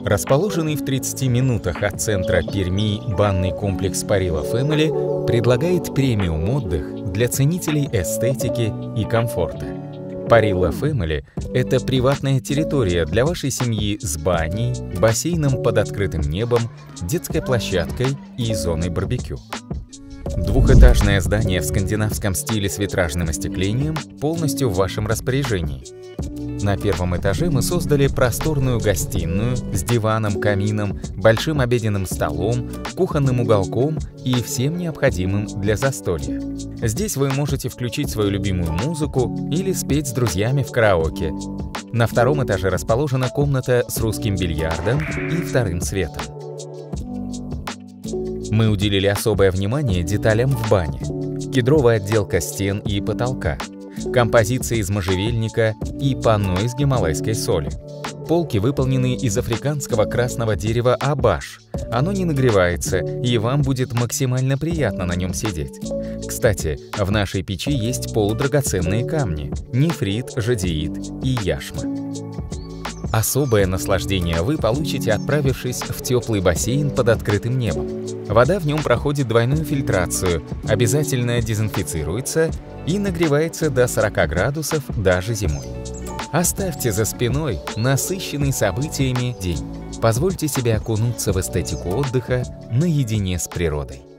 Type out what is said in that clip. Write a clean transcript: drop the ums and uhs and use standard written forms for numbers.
Расположенный в 30 минутах от центра Перми банный комплекс Parilla Family предлагает премиум отдых для ценителей эстетики и комфорта. Parilla Family – это приватная территория для вашей семьи с баней, бассейном под открытым небом, детской площадкой и зоной барбекю. Двухэтажное здание в скандинавском стиле с витражным остеклением полностью в вашем распоряжении. На первом этаже мы создали просторную гостиную с диваном, камином, большим обеденным столом, кухонным уголком и всем необходимым для застолья. Здесь вы можете включить свою любимую музыку или спеть с друзьями в караоке. На втором этаже расположена комната с русским бильярдом и вторым светом. Мы уделили особое внимание деталям в бане. Кедровая отделка стен и потолка, композиция из можжевельника и панно из гималайской соли. Полки выполнены из африканского красного дерева абаш. Оно не нагревается, и вам будет максимально приятно на нем сидеть. Кстати, в нашей печи есть полудрагоценные камни – нефрит, жадеит и яшма. Особое наслаждение вы получите, отправившись в теплый бассейн под открытым небом. Вода в нем проходит двойную фильтрацию, обязательно дезинфицируется и нагревается до 40 градусов даже зимой. Оставьте за спиной насыщенный событиями день. Позвольте себе окунуться в эстетику отдыха наедине с природой.